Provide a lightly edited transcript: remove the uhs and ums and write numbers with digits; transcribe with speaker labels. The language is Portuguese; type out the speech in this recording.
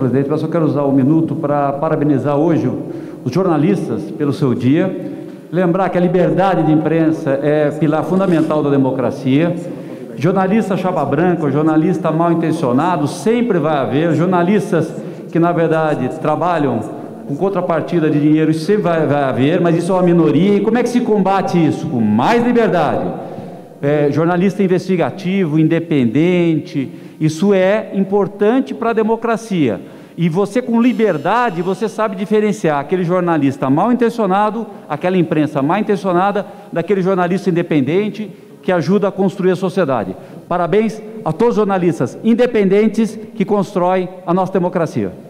Speaker 1: presidente, mas eu quero usar um minuto para parabenizar hoje os jornalistas pelo seu dia, lembrar que a liberdade de imprensa é pilar fundamental da democracia. Jornalista chapa branca, jornalista mal intencionado, sempre vai haver. Jornalistas que, na verdade, trabalham com contrapartida de dinheiro, isso sempre vai haver, mas isso é uma minoria. E como é que se combate isso? Com mais liberdade. Jornalista investigativo, independente, isso é importante para a democracia. E você, com liberdade, você sabe diferenciar aquele jornalista mal intencionado, aquela imprensa mal intencionada, daquele jornalista independente que ajuda a construir a sociedade. Parabéns a todos os jornalistas independentes que constroem a nossa democracia.